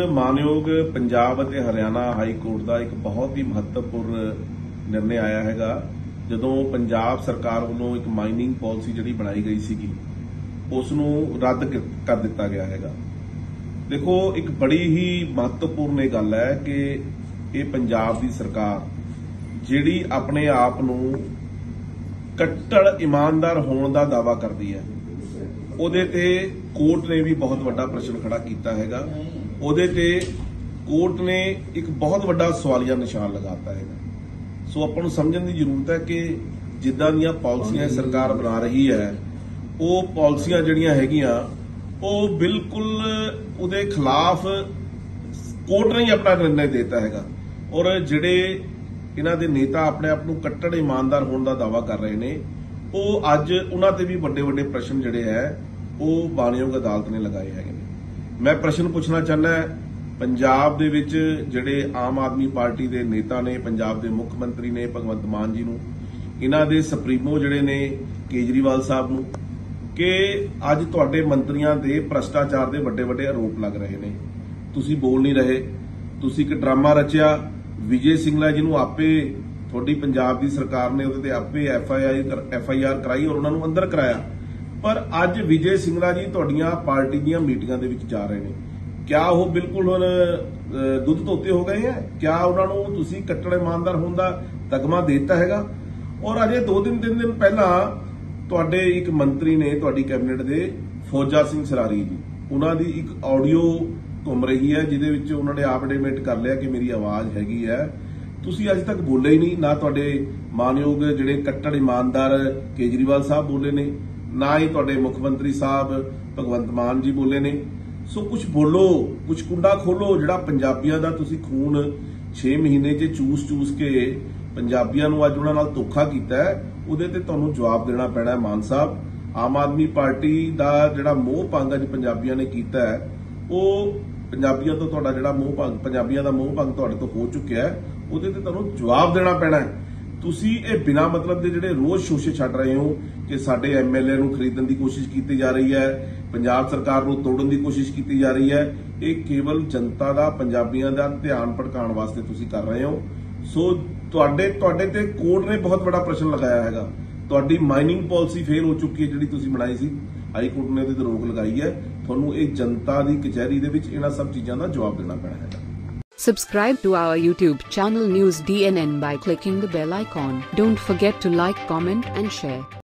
ਮਾਨਯੋਗ ਪੰਜਾਬ ਅਤੇ Haryana high court ਦਾ ਇੱਕ ਬਹੁਤ ਹੀ ਮਹੱਤਵਪੂਰਨ ਨਿਰਣੇ ਆਇਆ ਹੈਗਾ ਜਦੋਂ ਪੰਜਾਬ ਸਰਕਾਰ ਵੱਲੋਂ ਇੱਕ ਮਾਈਨਿੰਗ ਪਾਲਿਸੀ ਜਿਹੜੀ ਬਣਾਈ ਗਈ ਸੀਗੀ ਉਸ ਨੂੰ ਰੱਦ ਕਰ ਦਿੱਤਾ ਗਿਆ ਹੈਗਾ। ਦੇਖੋ ਇੱਕ ਬੜੀ ਹੀ ਮਹੱਤਵਪੂਰਨ ਇਹ ਗੱਲ ਹੈ ਕਿ ਇਹ ਪੰਜਾਬ ਦੀ ਸਰਕਾਰ ਜਿਹੜੀ ਆਪਣੇ ਆਪ ਨੂੰ ਕੱਟੜ ਇਮਾਨਦਾਰ ਹੋਣ ਦਾ ਦਾਅਵਾ ਕਰਦੀ ਹੈ ਉਹਦੇ ਤੇ ਕੋਰਟ ਨੇ ਵੀ ਬਹੁਤ ਵੱਡਾ ਪ੍ਰਸ਼ਨ ਖੜਾ ਕੀਤਾ ਹੈਗਾ। ਉਹਦੇ ਤੇ ਕੋਰਟ ਨੇ ਇੱਕ ਬਹੁਤ ਵੱਡਾ ਸਵਾਲੀਆ ਨਿਸ਼ਾਨ ਲਗਾਤਾ ਹੈਗਾ। ਸੋ ਆਪਾਂ ਨੂੰ ਸਮਝਣ ਦੀ ਜ਼ਰੂਰਤ ਹੈ ਕਿ ਜਿੱਦਾਂ ਦੀਆਂ ਪਾਲਿਸੀਆਂ ਸਰਕਾਰ ਬਣਾ ਰਹੀ ਹੈ ਉਹ ਪਾਲਿਸੀਆਂ ਜਿਹੜੀਆਂ ਹੈਗੀਆਂ ਉਹ ਬਿਲਕੁਲ ਉਹਦੇ ਖਿਲਾਫ ਕੋਰਟ ਨੇ ਹੀ ਆਪਣਾ ਨਿਰਣੇ ਦਿੱਤਾ ਹੈਗਾ। ਔਰ ਜਿਹੜੇ ਇਹਨਾਂ ਦੇ ਨੇਤਾ ਆਪਣੇ ਆਪ ਨੂੰ ਕੱਟੜ ਇਮਾਨਦਾਰ ਹੋਣ ਦਾ ਦਾਅਵਾ ਕਰ ਰਹੇ ਨੇ ਉਹ ਅੱਜ ਉਹਨਾਂ ਤੇ ਵੀ ਵੱਡੇ ਵੱਡੇ ਪ੍ਰਸ਼ਨ ਜਿਹੜੇ ਹੈ ਉਹ ਮਾਨਯੋਗ ਅਦਾਲਤ ਨੇ ਲਗਾਏ ਹੈਗੇ ਨੇ। ਮੈਂ ਪ੍ਰਸ਼ਨ ਪੁੱਛਣਾ ਚਾਹੁੰਦਾ ਪੰਜਾਬ ਦੇ ਵਿੱਚ ਜਿਹੜੇ ਆਮ ਆਦਮੀ ਪਾਰਟੀ ਦੇ ਨੇਤਾ ਨੇ, ਪੰਜਾਬ ਦੇ ਮੁੱਖ ਮੰਤਰੀ ਨੇ ਭਗਵੰਤ ਮਾਨ ਜੀ ਨੂੰ, ਇਹਨਾਂ ਦੇ ਸੁਪਰੀਮੋ ਜਿਹੜੇ ਨੇ ਕੇਜਰੀਵਾਲ ਸਾਹਿਬ ਨੂੰ, ਕਿ ਅੱਜ ਤੁਹਾਡੇ ਮੰਤਰੀਆਂ ਦੇ ਭ੍ਰਸ਼ਟਾਚਾਰ ਦੇ ਵੱਡੇ ਵੱਡੇ ਆਰੋਪ ਲੱਗ ਰਹੇ ਨੇ। ਤੁਸੀਂ ਬੋਲ ਨਹੀਂ ਰਹੇ। ਤੁਸੀਂ ਇੱਕ ਡਰਾਮਾ ਰਚਿਆ ਵਿਜੇ ਸਿੰਗਲਾ ਜੀ ਨੂੰ ਆਪੇ ਤੁਹਾਡੀ ਪੰਜਾਬ ਦੀ ਸਰਕਾਰ ਨੇ ਉਹਦੇ ਤੇ ਆਪੇ ਐਫਆਈਆਰ ਕਰਾਈ ਔਰ ਉਹਨਾਂ ਨੂੰ ਅੰਦਰ ਕਰਾਇਆ। ਪਰ ਅੱਜ ਵਿਜੇ ਸਿੰਗਲਾ ਜੀ ਤੁਹਾਡੀਆਂ ਪਾਰਟੀ ਦੀਆਂ ਮੀਟਿੰਗਾਂ ਦੇ ਵਿੱਚ ਜਾ ਰਹੇ ਨੇ। ਕਿਆ ਉਹ ਬਿਲਕੁਲ ਹੁਣ ਦੁੱਧ ਧੋਤੇ ਹੋ ਗਏ ਹੈ? ਕਿਆ ਉਹਨਾਂ ਨੂੰ ਤੁਸੀਂ ਕੱਟੜ ਇਮਾਨਦਾਰ ਹੋਣ ਦਾ ਤਗਮਾ ਦੇ ਦਿੱਤਾ ਹੈਗਾ? ਔਰ ਅਜੇ 2 ਦਿਨ 3 ਦਿਨ ਪਹਿਲਾਂ ਤੁਹਾਡੇ ਇੱਕ ਮੰਤਰੀ ਨੇ ਤੁਹਾਡੀ ਕੈਬਨਿਟ ਦੇ ਫੌਜਾ ਸਿੰਘ ਸਰਾਰੀ ਜੀ, ਉਹਨਾਂ ਦੀ ਇੱਕ ਆਡੀਓ ਘੁੰਮ ਰਹੀ ਹੈ ਜਿਹਦੇ ਵਿੱਚ ਉਹਨਾਂ ਨੇ ਆਪ ਐਡਮਿਟ ਕਰ ਲਿਆ ਕਿ ਮੇਰੀ ਆਵਾਜ਼ ਹੈਗੀ ਹੈ। ਤੁਸੀਂ ਅੱਜ ਤੱਕ ਬੋਲੇ ਹੀ ਨਹੀਂ। ਨਾ ਤੁਹਾਡੇ ਮਾਨਯੋਗ ਜਿਹੜੇ ਕੱਟੜ ਇਮਾਨਦਾਰ ਕੇਜਰੀਵਾਲ ਸਾਹਿਬ ਬੋਲੇ ਨੇ, ਨਾ ਹੀ ਤੁਹਾਡੇ ਮੁੱਖ ਮੰਤਰੀ ਸਾਹਿਬ ਭਗਵੰਤ ਮਾਨ ਜੀ ਬੋਲੇ ਨੇ। ਸੋ ਕੁਝ ਬੋਲੋ, ਕੁਝ ਕੁੰਡਾ ਖੋਲੋ। ਜਿਹੜਾ ਪੰਜਾਬੀਆਂ ਦਾ ਤੁਸੀਂ ਖੂਨ 6 ਮਹੀਨੇ 'ਚ ਚੂਸ ਕੇ ਪੰਜਾਬੀਆਂ ਨੂੰ ਅੱਜ ਉਹਨਾਂ ਨਾਲ ਧੋਖਾ ਕੀਤਾ ਹੈ, ਉਹਦੇ ਤੇ ਤੁਹਾਨੂੰ ਜਵਾਬ ਦੇਣਾ ਪੈਣਾ ਹੈ ਮਾਨ ਸਾਹਿਬ। ਆਮ ਆਦਮੀ ਪਾਰਟੀ ਦਾ ਜਿਹੜਾ ਮੋਹ ਭੰਗ ਅੱਜ ਪੰਜਾਬੀਆਂ ਨੇ ਕੀਤਾ ਹੈ ਉਹ ਪੰਜਾਬੀਆਂ ਤੋਂ ਤੁਹਾਡਾ ਜਿਹੜਾ ਮੋਹ ਭੰਗ, ਪੰਜਾਬੀਆਂ ਦਾ ਮੋਹ ਭੰਗ ਤੁਹਾਡੇ ਤੋਂ ਹੋ ਚੁੱਕਿਆ ਹੈ, ਉਹਦੇ ਤੇ ਤੁਹਾਨੂੰ ਜਵਾਬ ਦੇਣਾ ਪੈਣਾ ਹੈ। ਤੁਸੀਂ ਇਹ ਬਿਨਾਂ ਮਤਲਬ ਦੇ ਜਿਹੜੇ ਰੋਜ਼ ਸ਼ੋਸ਼ੇ ਛੱਡ ਰਹੇ ਹੋ ਕਿ ਸਾਡੇ ਐਮਐਲਏ ਨੂੰ ਖਰੀਦਣ ਦੀ ਕੋਸ਼ਿਸ਼ ਕੀਤੀ ਜਾ ਰਹੀ ਹੈ, ਪੰਜਾਬ ਸਰਕਾਰ ਨੂੰ ਤੋੜਨ ਦੀ ਕੋਸ਼ਿਸ਼ ਕੀਤੀ ਜਾ ਰਹੀ ਹੈ, ਇਹ ਕੇਵਲ ਜਨਤਾ ਦਾ, ਪੰਜਾਬੀਆਂ ਦਾ ਧਿਆਨ ਭਟਕਾਉਣ ਵਾਸਤੇ ਤੁਸੀਂ ਕਰ ਰਹੇ ਹੋ। ਸੋ ਤੁਹਾਡੇ ਤੇ ਕੋਰਟ ਨੇ ਬਹੁਤ ਵੱਡਾ ਪ੍ਰਸ਼ਨ ਲਗਾਇਆ ਹੈਗਾ। ਤੁਹਾਡੀ ਮਾਈਨਿੰਗ ਪਾਲਿਸੀ ਫੇਲ ਹੋ ਚੁੱਕੀ ਹੈ ਜਿਹੜੀ ਤੁਸੀਂ ਬਣਾਈ ਸੀ। ਹਾਈ ਕੋਰਟ ਨੇ ਉਹਦੇ ਤੇ ਰੋਕ ਲਗਾਈ ਹੈ। ਤੁਹਾਨੂੰ ਇਹ ਜਨਤਾ ਦੀ ਕਚਹਿਰੀ ਦੇ ਵਿੱਚ ਇਹਨਾਂ ਸਭ ਚੀਜ਼ਾਂ ਦਾ ਜਵਾਬ ਦੇਣਾ ਪੈਣਾ ਹੈਗਾ। Subscribe to our YouTube channel News DNN by clicking the bell icon. Don't forget to like, comment and share.